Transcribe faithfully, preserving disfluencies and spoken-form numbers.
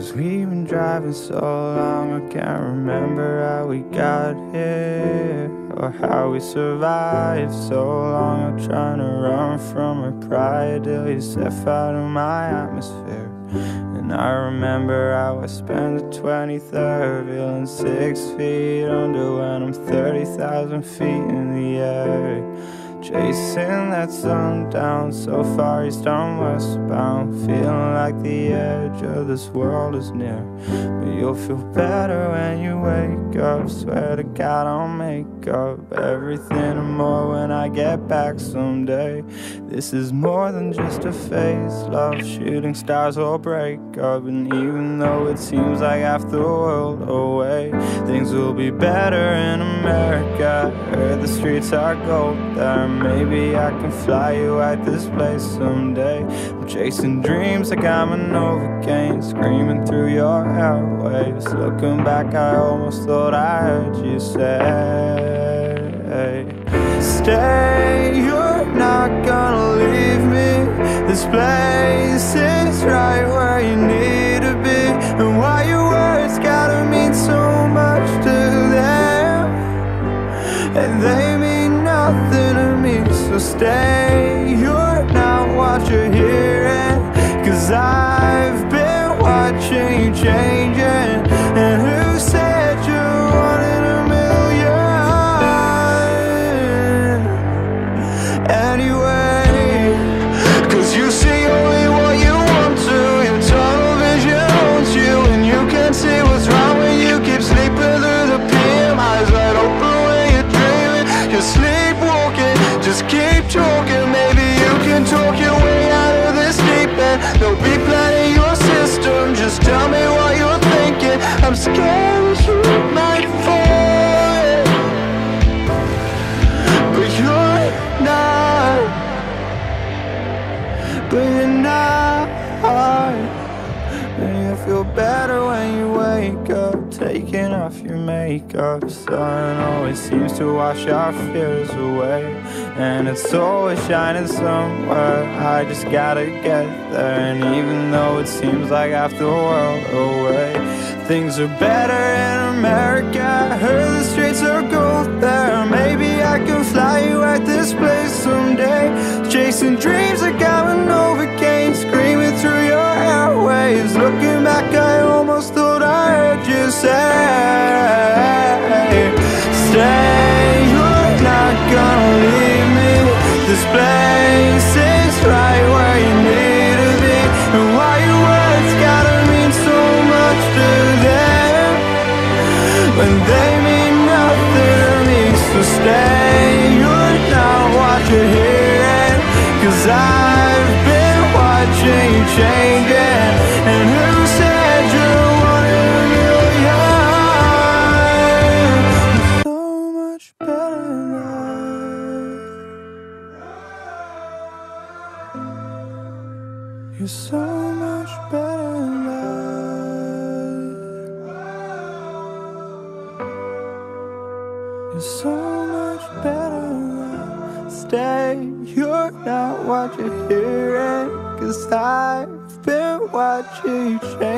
'Cause we've been driving so long, I can't remember how we got here, or how we survived so long. I'm trying to run from her pride till you step out of my atmosphere. And I remember how I spent the twenty-third feeling six feet under when I'm thirty thousand feet in the air, chasing that sun down so far east I'm westbound, feeling like the edge of this world is near. But you'll feel better when you wake up, swear to God I'll make up everything and more when I get back someday. This is more than just a phase, love, shooting stars will break up. And even though it seems like half the world away, things will be better in America. Heard the streets are gold there, maybe I can fly you at this place someday. I'm chasing dreams like I'm a Novocaine, screaming through your airwaves. Looking back, I almost thought I heard you say, stay, you're not gonna leave me. This place is right where you need to be. And why your words gotta mean so much to them, and they mean nothing to me. So stay, you're not what you're hearing, 'cause I've been watching you changing. And who said you're one in a million anyway? 'Cause you see only what you want to, your tunnel vision owns you, and you can't see what's wrong when you keep sleeping through the P M. Eyes wide open when you're dreaming, you're sleepwalking. Just keep talking, maybe you can talk your way out of this deep end. Don't be planning your system, just tell me what you're thinking. I'm scared you might fall, but you're not, but you're not. And you feel better when you wake up, taking off your makeup. Sun always seems to wash our fears away, and it's always shining somewhere. I just gotta get there. And even though it seems like half the world away, things are better in America. I heard the streets are gold there, maybe I can fly you at this place someday. Chasing dreams like I'm a Novocaine, screaming through your airwaves. Looking back, I almost thought I heard you say, stay, you're not gonna leave me. This place is right where you need to be. And why your words gotta mean so much to them, when they mean nothing to me. So stay, you're not what you're hearing, 'cause I've been watching you changing. And who said you're one in a million? So much better than that. You're so much better than that. You're so much better than that. Stay, you're not what you're hearing, 'cause I've been watching you change.